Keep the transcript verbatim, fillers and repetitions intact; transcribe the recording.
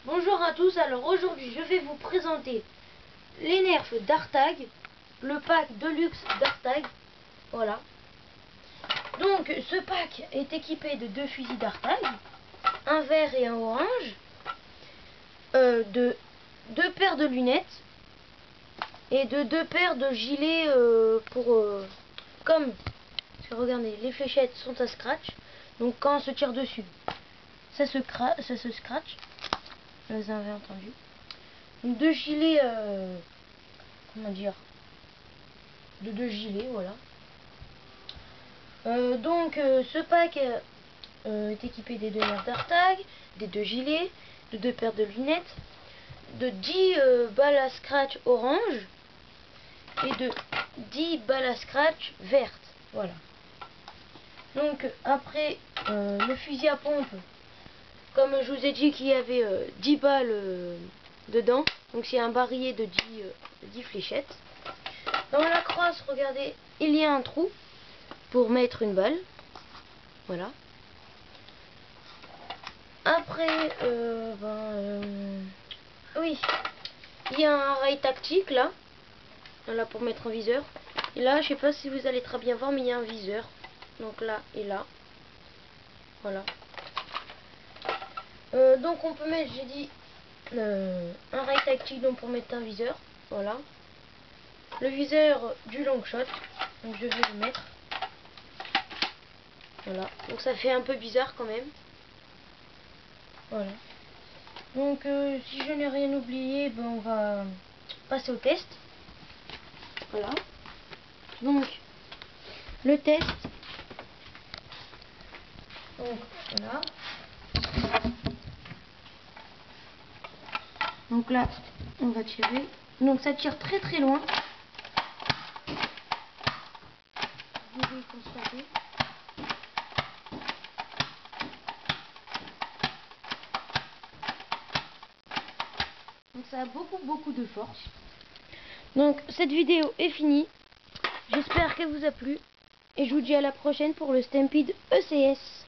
Bonjour à tous, alors aujourd'hui je vais vous présenter les nerfs d'Artag, le pack Deluxe d'Artag, voilà. Donc ce pack est équipé de deux fusils d'Artag, un vert et un orange, euh, de deux paires de lunettes et de deux paires de gilets euh, pour euh, comme parce que regardez, les fléchettes sont à scratch, donc quand on se tire dessus ça se, ça se scratch. Vous avez entendu. Donc deux gilets, euh, comment dire, de deux gilets, voilà. Euh, donc euh, ce pack euh, est équipé des deux nerfs d'Artag, des deux gilets, de deux paires de lunettes, de dix euh, balles à scratch orange et de dix balles à scratch vertes, voilà. Donc après euh, le fusil à pompe, comme je vous ai dit qu'il y avait euh, dix balles euh, dedans, donc c'est un barillet de dix, euh, dix fléchettes. Dans la crosse, regardez, il y a un trou pour mettre une balle, voilà. Après, euh, ben, euh, oui, il y a un rail tactique là, là pour mettre un viseur. Et là, je sais pas si vous allez très bien voir, mais il y a un viseur, donc là et là, voilà. Euh, donc on peut mettre, j'ai dit, euh, un rail tactique donc pour mettre un viseur, voilà. Le viseur du long shot, donc je vais le mettre, voilà. Donc ça fait un peu bizarre quand même, voilà. Donc euh, si je n'ai rien oublié, ben on va passer au test, voilà. Donc le test, donc voilà. Donc là, on va tirer. Donc ça tire très très loin. Vous pouvez constater. Donc ça a beaucoup beaucoup de force. Donc cette vidéo est finie. J'espère qu'elle vous a plu. Et je vous dis à la prochaine pour le Stampede E C S.